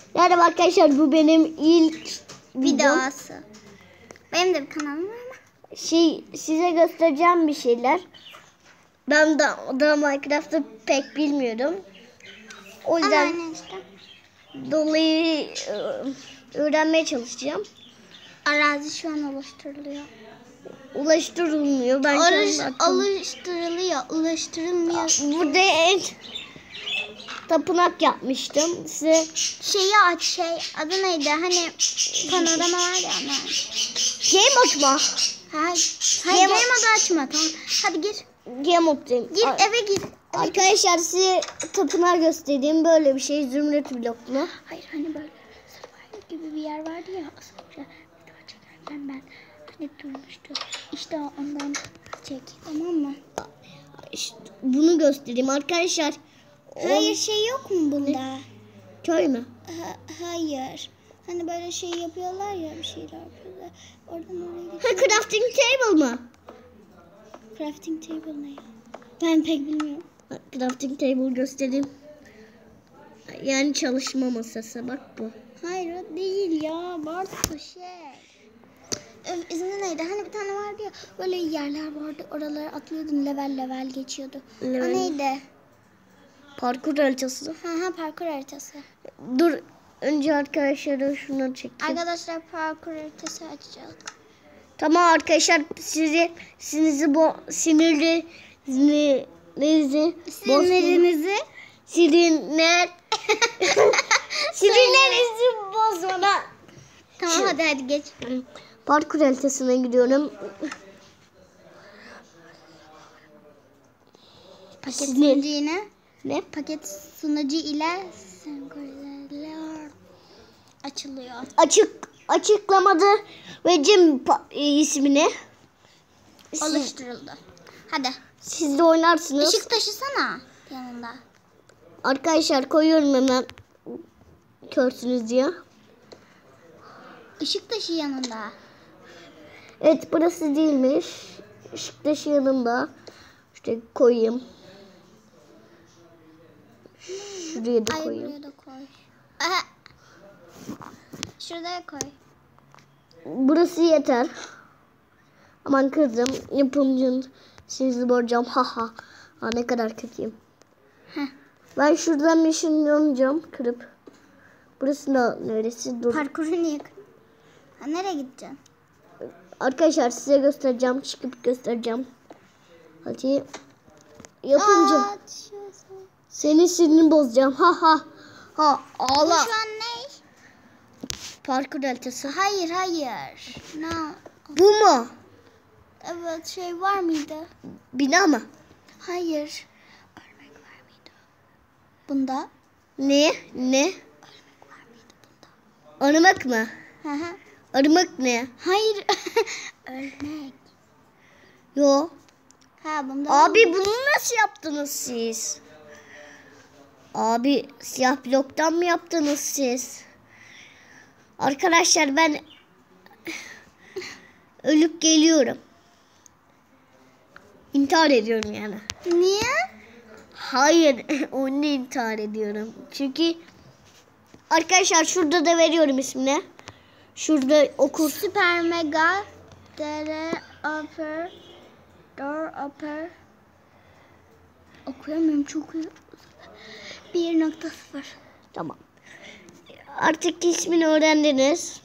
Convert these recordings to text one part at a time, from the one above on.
Merhaba arkadaşlar, bu benim ilk videom. Videosu. Benim de bir kanalım var ama. Size göstereceğim bir şeyler. Ben daha Minecraft'ı pek bilmiyorum. O yüzden Aynen işte. dolayı öğrenmeye çalışacağım. Arazi şu an oluşturuluyor. Ulaştırılmıyor. Ben Ulaştırılmıyor. Burada tapınak yapmıştım. Size Şeyi aç adı neydi? Hani panorama var ya ona. game atma. Hayır game modu açma tamam. Hadi gir. Game moddayım. Gir eve gir. Arkadaşlar size tapınağı göstereyim. Böyle bir şey, Zümrüt bloklu. Hayır hani böyle Survivor gibi bir yer vardı ya. Az önce video çekerken ben hani durmuştu. İşte ondan çek tamam mı? İşte bunu göstereyim arkadaşlar. Hayır şey yok mu bunda? Köy mü? Hayır. Hani böyle şey yapıyorlar ya bir şeyler yapıyorlar. Oradan oraya Ha, gidiyor. crafting table mı? Crafting table ne ya? Ben pek bilmiyorum. Crafting table göstereyim. Yani çalışma masası, bak bu. Hayır o değil ya. Bartu şey. İsmi neydi? Hani bir tane vardı ya. Böyle yerler vardı. Oralara atlıyordun. Level geçiyordu. Level. O neydi? Parkur haritası. Ha parkur haritası. Dur, önce arkadaşlara şunu çekeyim. Arkadaşlar parkur haritası açacağız. Tamam arkadaşlar, sinirlerinizi bozmadan. Tamam hadi geç. Parkur haritasına gidiyorum. Paket sunucu yine. Ne? Paket sunucu ile senkronizeler açılıyor. Açıklamada vereceğim ismini. Oluşturuldu. Hadi. Siz de oynarsınız. Işık taşısana yanında. Arkadaşlar koyuyorum hemen, körsünüz diye. Işık taşı yanında. Evet, burası değilmiş. Işık taşı yanında. İşte koyayım. Şuraya da koyayım. Buraya da koy. Aha. Şuraya koy. Burası yeter. Aman kızım, yapımcının sizi borcam. Ha ne kadar kötüyüm. Heh. Ben şuradan bir şey yanacağım kırıp. Burası da neresi? Dur. Parkuru niye kırdın? Nereye gideceksin? Arkadaşlar size göstereceğim. Çıkıp göstereceğim. Hadi. Yapımcı. Senin sinirini bozacağım. Ha ağla. Bu şu an ne? Parkur haritası. Hayır. No. Bu mu? Evet şey var mıydı? Bina mı? Hayır. Örmek var mıydı? Bunda? Ne? Örmek var mıydı bunda? Arımak mı? Hı. Arımak ne? Hayır. Örnek. Yo. Ha bunda. Abi bunu nasıl yaptınız siz? Abi siyah bloktan mı yaptınız siz? Arkadaşlar ben ölüp geliyorum. İntihar ediyorum yani. Niye? Hayır, onu intihar ediyorum. Çünkü arkadaşlar şurada da veriyorum ismini. Şurada okur. Süper mega door okuyamıyorum çok iyi. 1.0 Tamam. Artık ismini öğrendiniz.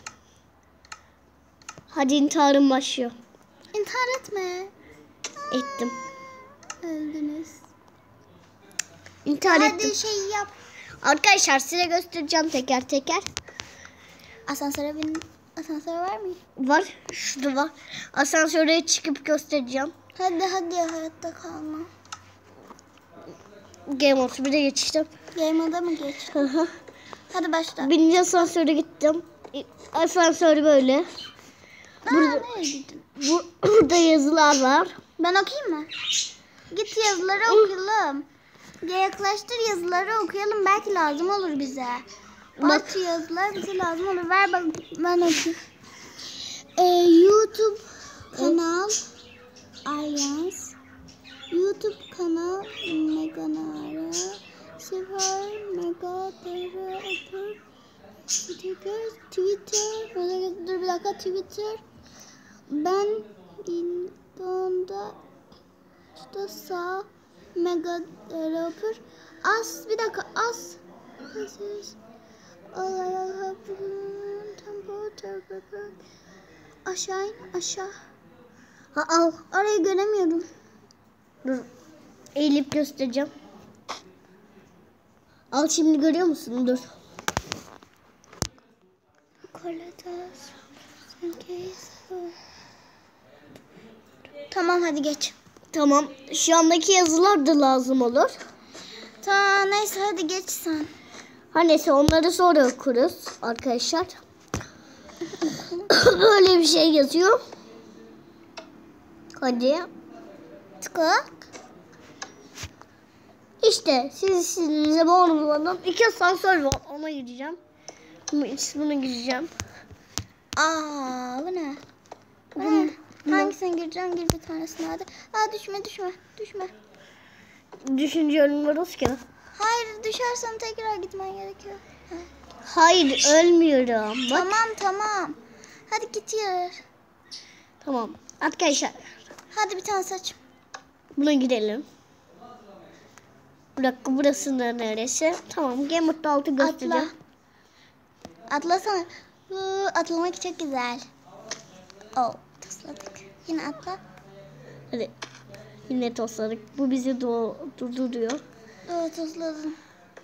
Hadi intiharım başlıyor. İntihar etme. Ettim. Öldünüz. İntihar ettim. Hadi şey yap. Arkadaşlar size göstereceğim teker teker. Asansör var mı? Var. Şurada var. Asansöre çıkıp göstereceğim. Hadi hayatta kalma. Game 31'e geçtim. Game moda mı geç? Hadi başla. Birinci asansöre gittim. Asansör böyle. Nereye gittin? Burada yazılar var. Ben okuyayım mı? Git yazıları okuyalım. Yaklaştır yazıları okuyalım. Belki lazım olur bize. Bak yazılar bize lazım olur. Ver bak ben okuyayım. YouTube kanal Alyans. YouTube kanal Meganara. Sıfır Mega Dere Öpür. Twitter. Dur bir dakika, Twitter. Ben Indon'da sağ mega developer. Bir dakika aşağı in aşağı. Al. Orayı göremiyorum. Dur. Eğilip göstereceğim. Al, şimdi görüyor musun? Dur. Tamam, hadi geç. Tamam. Şu andaki yazılar da lazım olur. Tamam, neyse hadi geç sen. Neyse, onları sonra okuruz arkadaşlar. Böyle bir şey yazıyor. Hadi. Tıkla. İşte size bağlamadan 2 asansör var. Ona gireceğim. Buna gireceğim. Bu ne? Bu ne? Hangisine gireceğim? Gir bir tanesine hadi. Düşme. Düşünüyoruz ki. Hayır, düşersen tekrar gitmen gerekiyor. Hayır, ölmüyorum. Bak. Tamam. Hadi git yer. Tamam. Arkadaşlar. Hadi bir tane seç. Buna gidelim. Bir dakika, burası da neresi? Tamam, Game Mode 6 göstereceğim. Atlasana. Atlamak çok güzel. Tosladık. Yine atla. Hadi. Yine tosladık. Bu bizi durduruyor. Tosladım.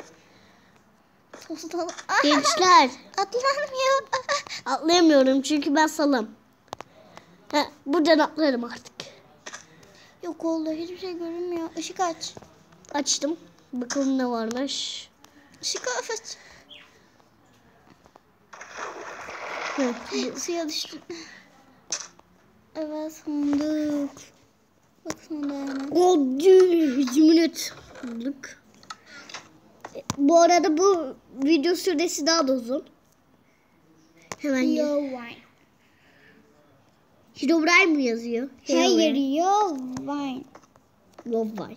Gençler. Atlanmıyor. Atlayamıyorum çünkü ben salım. Buradan atlarım artık. Yok oldu. Hiçbir şey görünmüyor. Işık aç. Açtım. Bakalım ne varmış. Işık aç. Suya düştüm. Evet, sandık. Bak sandığa hemen. Zümrüt bulduk. Bu arada bu video süresi daha da uzun. Hemen Herobrine mi yazıyor? Hayır, Yovine. Yovine.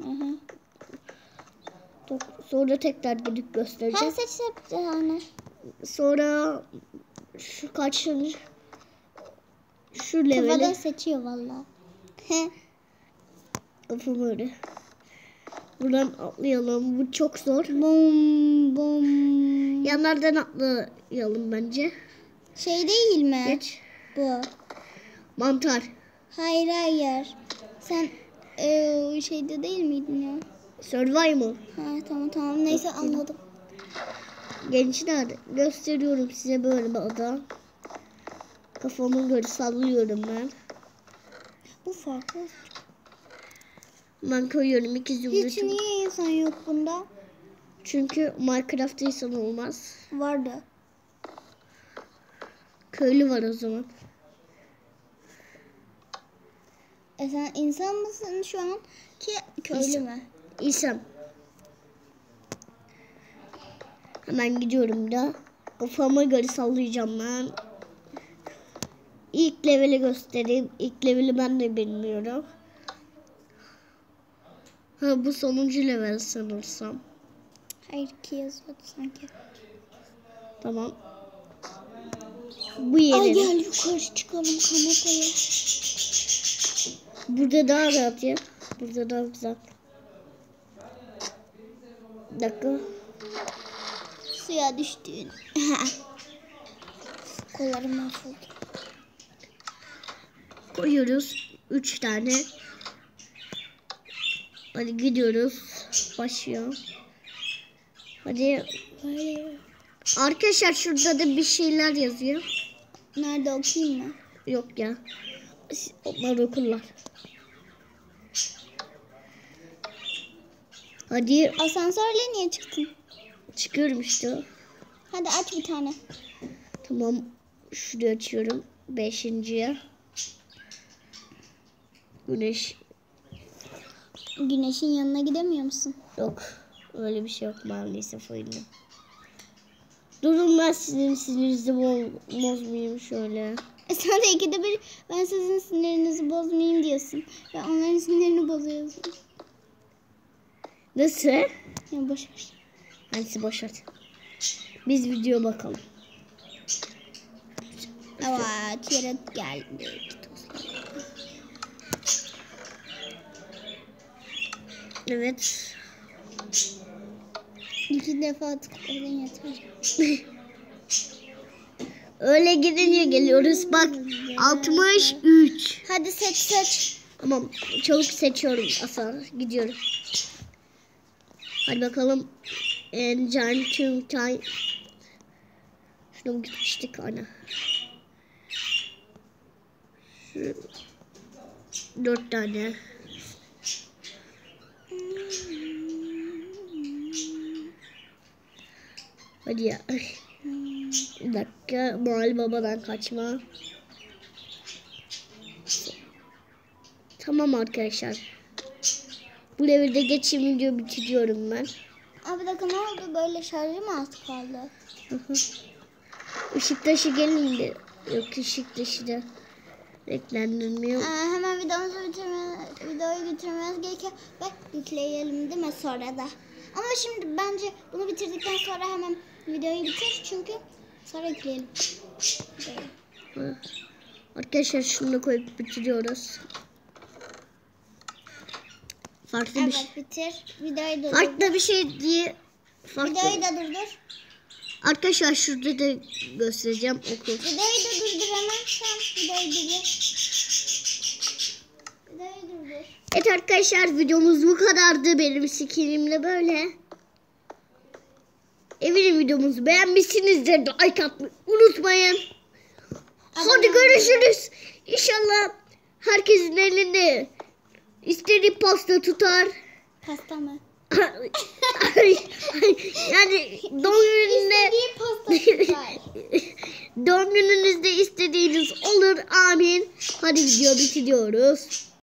Sonra tekrar gidip göstereceğim. Seç bir tane. Sonra şu kaçıncı? Şu leveli. Kafadan seçiyor valla. Kafam öyle. Buradan atlayalım. Bu çok zor. Bom. Yanlardan atlayalım bence. Şey değil mi? Geç. Bu. Mantar. Hayır. Sen şeyde değil miydin ya? Survival. Tamam. Neyse, anladım. Gençler, gösteriyorum size böyle bir ada. Kafamı böyle sallıyorum ben. Bu farklı. Ben koyuyorum 2 Hiç zümrütüm. niye insan yok bunda? Çünkü Minecraft'ta insan olmaz. Vardı. Köylü var o zaman. Sen insan mısın şu an ki köylü mü? İnsan. Hemen gidiyorum da. Kafama göre sallayacağım ben. İlk leveli göstereyim. İlk leveli ben de bilmiyorum. Bu sonuncu level sanırsam. Hayır, ki yazıyordu sanki. Tamam. Bu yere. Ay gel yukarı çıkalım kanepeye. Burada daha rahat ya. Burada daha güzel. Bir dakika. Suya düştün. Kollarım mahvoldu. Koyuyoruz 3 tane. Hadi gidiyoruz. Başlıyor. Hadi. Arkadaşlar şurada da bir şeyler yazıyor. Nerede, okuyayım mı? Yok ya. Onlar okurlar. Hadi. Asansörle niye çıktın? Çıkıyorum işte. Hadi aç bir tane. Tamam. Şurayı açıyorum. 5.'ye. Güneş. Güneşin yanına gidemiyor musun? Yok. Öyle bir şey yok maalesef oyunda. Durun, ben sizin sinirinizi bozmayayım şöyle. Sen de ikide bir ben sizin sinirinizi bozmayayım diyorsun. Ve onların sinirini bozuyorsun. Nasıl? Ya boş ver. Hangisi boş ver. Biz video bakalım. Evet, yaratık geldi. Evet. 2 defa tıkladın yeter. Öyle gidince geliyoruz. Bak 63. Hadi seç. Tamam. Çabuk seçiyorum. Asla gidiyorum. Hadi bakalım. Can tüm time. Şuna mı gitmiştik ana? 4 tane. Hadi ya. Bir dakika. Noel Baba'dan kaçma. Tamam arkadaşlar. Bu devirde geçim video bitiriyorum ben. Abi dakika, ne oldu? Böyle şarjı mı az kaldı? Işık taşı gelince. Yok, ışık taşı da renklendirmiyor. Hemen videoyu bitirmemiz gerekiyor. Ve yükleyelim değil mi sonra da? Ama şimdi bence bunu bitirdikten sonra hemen videoyu bitir. Çünkü sonra yükleyelim. Arkadaşlar şunu da koyup bitiriyoruz. Farklı bir şey. Evet, bitir. Videoyu da Farklı bir şey diye. Videoyu da durdur. Arkadaşlar şurada da göstereceğim. Okul. Videoyu da durdur hemen. Tamam, videoyu durdur. Videoyu durdur. Evet arkadaşlar, videomuz bu kadardı. Benim skinimle böyle. Eminim videomuzu beğenmişsinizdir. Like atmayı unutmayın. Hadi görüşürüz. İnşallah herkesin elinde istediği pasta tutar. Pasta mı? Yani doğum gününde İstediği pasta tutar. doğum gününüzde istediğiniz olur. Amin. Hadi video bitiriyoruz.